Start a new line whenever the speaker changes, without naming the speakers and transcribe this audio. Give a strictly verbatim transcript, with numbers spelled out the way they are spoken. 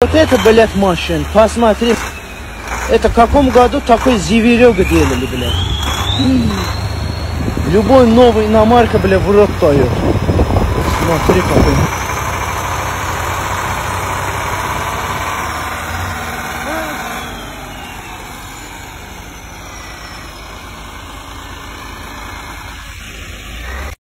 Вот это, блядь, машина, посмотри. Это в каком году такой зверек делали, блядь? Любой новый иномарка, блядь, в рот дает. Смотри, какой.